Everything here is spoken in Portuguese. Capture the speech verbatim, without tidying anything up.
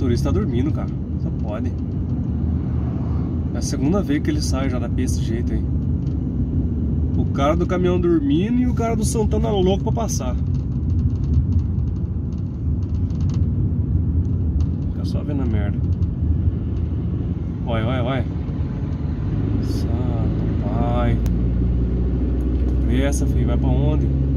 motorista tá dormindo, cara. Só pode. É a segunda vez que ele sai já da pista desse jeito aí. O cara do caminhão dormindo e o cara do Santana louco pra passar. Fica só vendo a merda. Olha, olha, olha. Santo pai. Que pressa, filho. Vai pra onde?